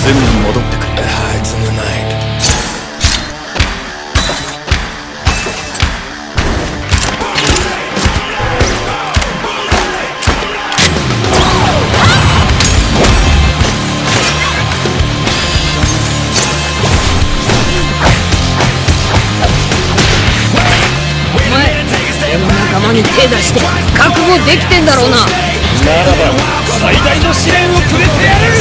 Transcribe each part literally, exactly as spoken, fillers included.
すぐに戻ってくれ。 仲間に手出して覚悟できてんだろうな。ならば最大の試練をくれてやる。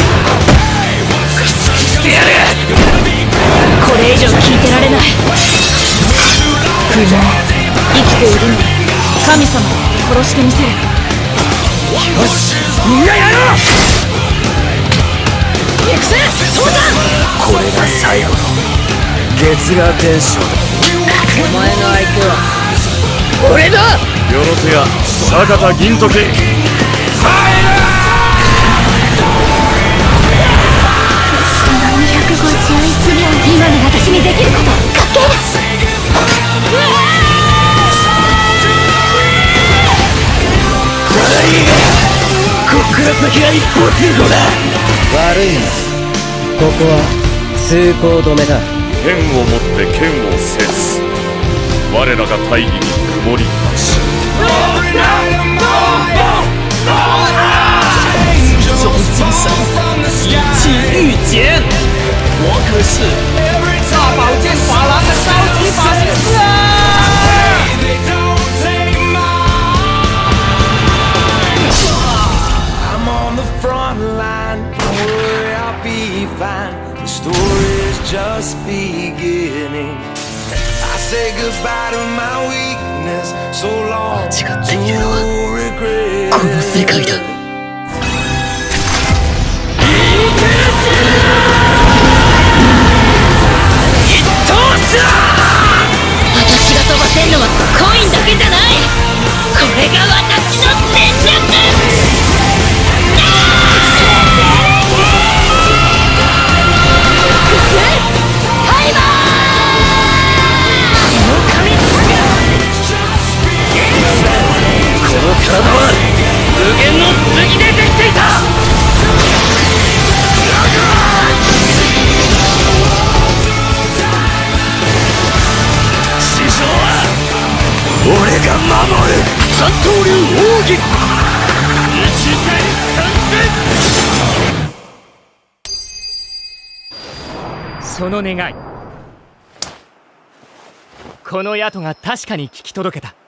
してやる。 これ以上聞いてられない。不明生きているのに神様殺してみせる。 よし、みんなやろう。 行くぜ父さん。 これが最後の月牙伝承だ。 お前の相手は俺だ。 よろずや坂田銀時。 にひゃくごじゅういちびょう今の私にできることかける。 まだいいがこっから先は一方通行だ。 悪いな、ここは通行止めだ。 剣をもって剣を制す。我らが大義に曇りなし。 终极神一气御剑，我可是大宝剑法郎的超级法师啊！ 間違っているのはこの世界だ。私が飛ばせんのはコインだけじゃない。これが私の戦略。タイマー。 この体は無限の剣でできていた。師匠は俺が守る。三刀流奥義一対三千。その願い、このヤトが確かに聞き届けた。